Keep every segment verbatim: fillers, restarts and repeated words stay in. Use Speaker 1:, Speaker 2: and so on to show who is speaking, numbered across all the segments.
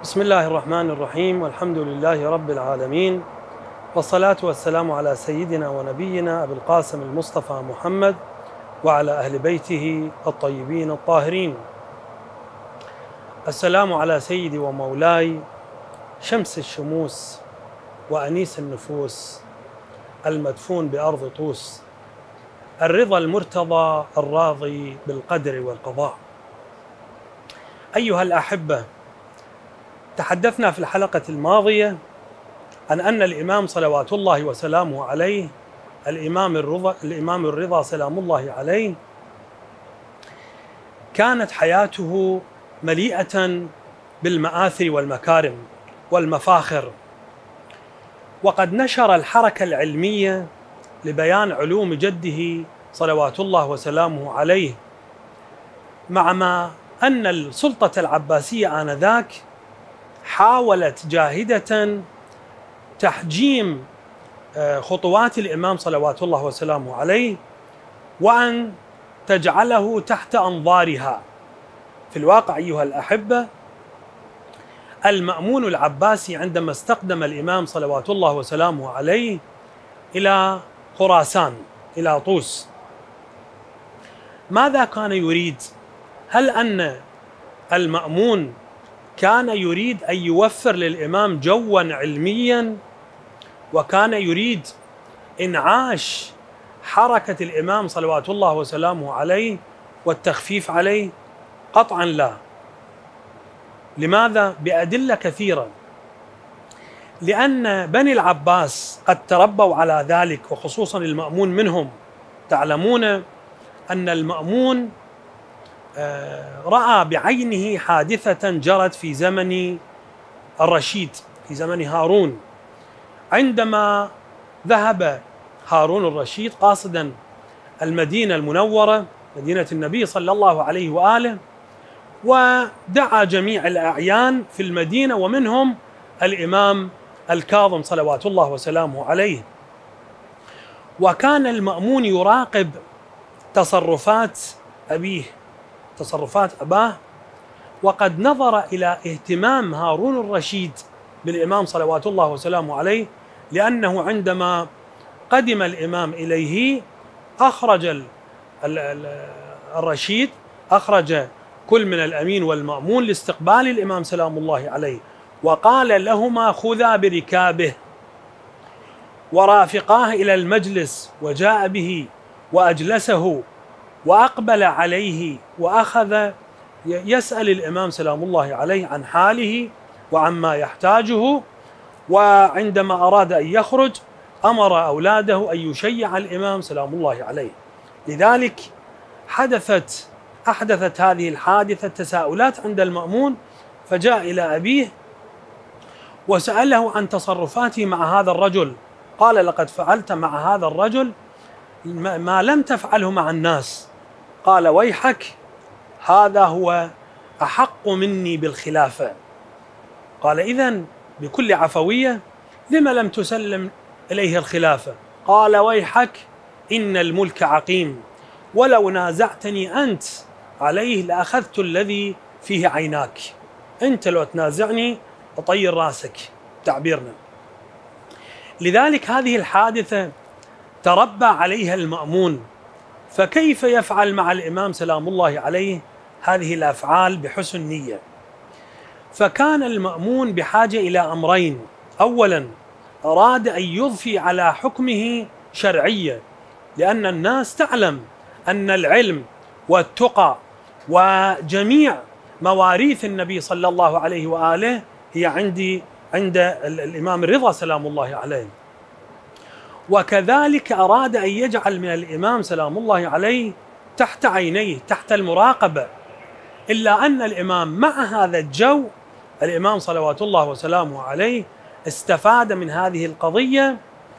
Speaker 1: بسم الله الرحمن الرحيم، والحمد لله رب العالمين، والصلاة والسلام على سيدنا ونبينا أبي القاسم المصطفى محمد وعلى أهل بيته الطيبين الطاهرين. السلام على سيدي ومولاي شمس الشموس وأنيس النفوس المدفون بأرض طوس، الرضا المرتضى الراضي بالقدر والقضاء. أيها الأحبة، تحدثنا في الحلقة الماضية عن أن الإمام صلوات الله وسلامه عليه، الإمام الرضا الإمام الرضا سلام الله عليه، كانت حياته مليئة بالمآثر والمكارم والمفاخر، وقد نشر الحركة العلمية لبيان علوم جده صلوات الله وسلامه عليه، مع ما أن السلطة العباسية آنذاك حاولت جاهدة تحجيم خطوات الإمام صلوات الله وسلامه عليه وأن تجعله تحت أنظارها. في الواقع أيها الأحبة، المأمون العباسي عندما استقدم الإمام صلوات الله وسلامه عليه إلى خراسان، إلى طوس، ماذا كان يريد؟ هل أن المأمون كان يريد أن يوفر للإمام جوا علميا، وكان يريد إنعاش حركة الإمام صلوات الله وسلامه عليه والتخفيف عليه؟ قطعا لا. لماذا؟ بأدلة كثيرة. لأن بني العباس قد تربوا على ذلك، وخصوصا المأمون منهم. تعلمون أن المأمون رأى بعينه حادثة جرت في زمن الرشيد، في زمن هارون، عندما ذهب هارون الرشيد قاصدا المدينة المنورة، مدينة النبي صلى الله عليه وآله، ودعا جميع الأعيان في المدينة ومنهم الإمام الكاظم صلوات الله وسلامه عليه. وكان المأمون يراقب تصرفات أبيه، تصرفات أباه، وقد نظر إلى اهتمام هارون الرشيد بالإمام صلوات الله وسلامه عليه، لأنه عندما قدم الإمام إليه أخرج الرشيد أخرج كل من الأمين والمأمون لاستقبال الإمام سلام الله عليه، وقال لهما خذا بركابه، ورافقاه إلى المجلس، وجاء به وأجلسه وأقبل عليه، وأخذ يسأل الإمام سلام الله عليه عن حاله وعما يحتاجه. وعندما أراد أن يخرج أمر أولاده أن يشيع الإمام سلام الله عليه. لذلك حدثت أحدثت هذه الحادثة تساؤلات عند المأمون، فجاء إلى أبيه وسأله عن تصرفاته مع هذا الرجل. قال: لقد فعلت مع هذا الرجل ما لم تفعله مع الناس. قال: ويحك، هذا هو أحق مني بالخلافة. قال: إذن بكل عفوية لما لم تسلم إليه الخلافة؟ قال: ويحك، إن الملك عقيم، ولو نازعتني أنت عليه لأخذت الذي فيه عيناك. أنت لو تنازعني أطير راسك، تعبيرنا. لذلك هذه الحادثة تربى عليها المأمون، فكيف يفعل مع الإمام سلام الله عليه هذه الأفعال بحسن نية؟ فكان المأمون بحاجة إلى أمرين. أولا، أراد أن يضفي على حكمه شرعية، لأن الناس تعلم أن العلم والتقى وجميع مواريث النبي صلى الله عليه وآله هي عندي عند الإمام الرضا سلام الله عليه. وكذلك أراد أن يجعل من الإمام سلام الله عليه تحت عينيه، تحت المراقبة. إلا أن الإمام مع هذا الجو، الإمام صلوات الله وسلامه عليه استفاد من هذه القضية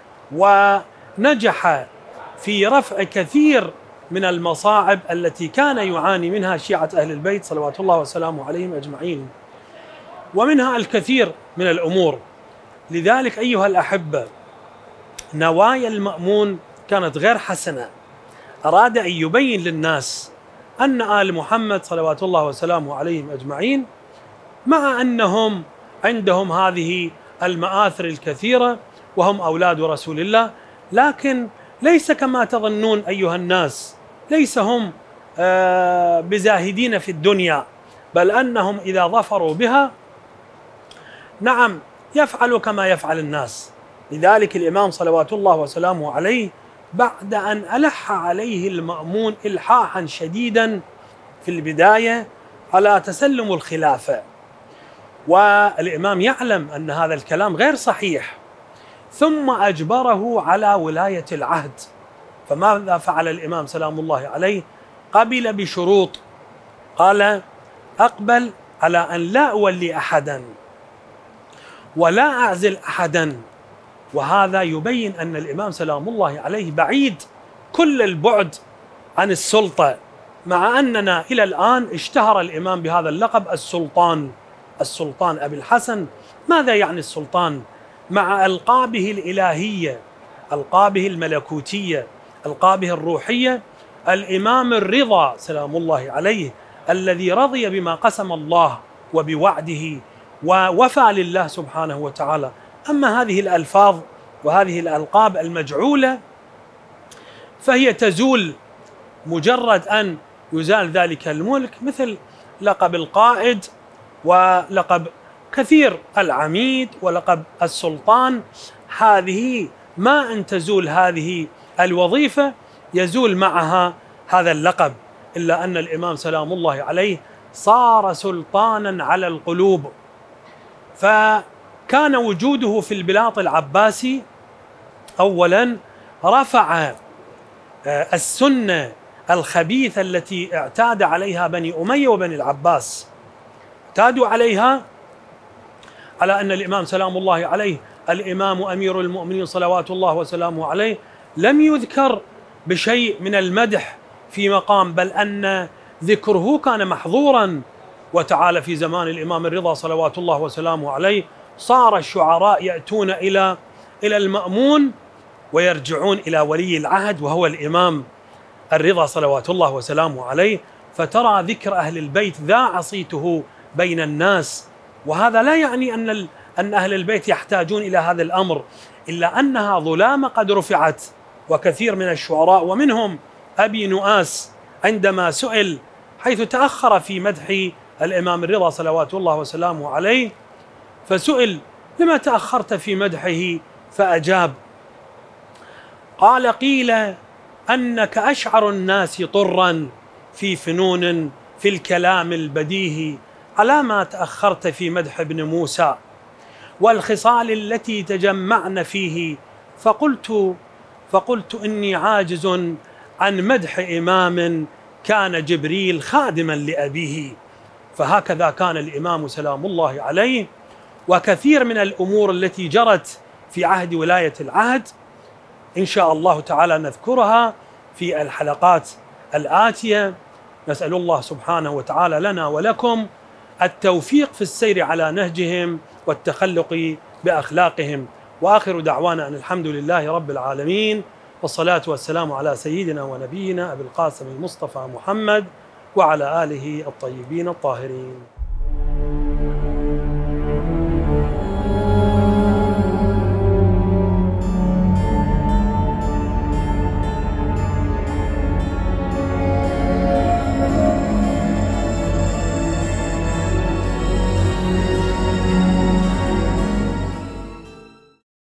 Speaker 1: ونجح في رفع كثير من المصاعب التي كان يعاني منها شيعة أهل البيت صلوات الله وسلامه عليهم أجمعين، ومنها الكثير من الأمور. لذلك أيها الأحبة، نوايا المأمون كانت غير حسنة. أراد أن يبين للناس أن آل محمد صلوات الله وسلامه عليهم أجمعين مع أنهم عندهم هذه المآثر الكثيرة وهم أولاد رسول الله، لكن ليس كما تظنون أيها الناس، ليس هم بزاهدين في الدنيا، بل أنهم إذا ظفروا بها نعم يفعلوا كما يفعل الناس. لذلك الإمام صلوات الله وسلامه عليه بعد أن ألح عليه المأمون إلحاحا شديدا في البداية على تسلم الخلافة، والإمام يعلم أن هذا الكلام غير صحيح، ثم أجبره على ولاية العهد. فماذا فعل الإمام سلام الله عليه؟ قبل بشروط، قال: أقبل على أن لا أولي أحدا ولا أعزل أحدا. وهذا يبين أن الإمام سلام الله عليه بعيد كل البعد عن السلطة، مع أننا إلى الآن اشتهر الإمام بهذا اللقب السلطان، السلطان أبي الحسن. ماذا يعني السلطان؟ مع ألقابه الإلهية، ألقابه الملكوتية، ألقابه الروحية، الإمام الرضا سلام الله عليه الذي رضي بما قسم الله وبوعده ووفى لله سبحانه وتعالى. أما هذه الألفاظ وهذه الألقاب المجعولة فهي تزول مجرد أن يزال ذلك الملك، مثل لقب القائد ولقب كثير العميد ولقب السلطان. هذه ما أن تزول هذه الوظيفة يزول معها هذا اللقب، إلا أن الإمام سلام الله عليه صار سلطانا على القلوب. فكان وجوده في البلاط العباسي أولا رفع السنة الخبيثة التي اعتاد عليها بني أمية وبني العباس، اعتادوا عليها على أن الإمام سلام الله عليه الإمام أمير المؤمنين صلوات الله وسلامه عليه لم يذكر بشيء من المدح في مقام، بل أن ذكره كان محظورا. وتعالى في زمان الإمام الرضا صلوات الله وسلامه عليه صار الشعراء يأتون إلى إلى المأمون ويرجعون إلى ولي العهد وهو الإمام الرضا صلوات الله وسلامه عليه، فترى ذكر أهل البيت ذاع صيته بين الناس. وهذا لا يعني أن أن أهل البيت يحتاجون إلى هذا الأمر، إلا أنها ظلامة قد رفعت. وكثير من الشعراء ومنهم أبي نؤاس عندما سئل، حيث تأخر في مدح الإمام الرضا صلوات الله وسلامه عليه، فسئل: لما تأخرت في مدحه؟ فأجاب قال: قيل أنك أشعر الناس طرا في فنون في الكلام البديهي، على ما تأخرت في مدح ابن موسى والخصال التي تجمعن فيه. فقلت فقلت إني عاجز عن مدح إمام كان جبريل خادما لأبيه. فهكذا كان الإمام سلام الله عليه. وكثير من الأمور التي جرت في عهد ولاية العهد إن شاء الله تعالى نذكرها في الحلقات الآتية. نسأل الله سبحانه وتعالى لنا ولكم التوفيق في السير على نهجهم والتخلق بأخلاقهم. وآخر دعوانا أن الحمد لله رب العالمين، والصلاة والسلام على سيدنا ونبينا أبي القاسم المصطفى محمد وعلى آله الطيبين الطاهرين.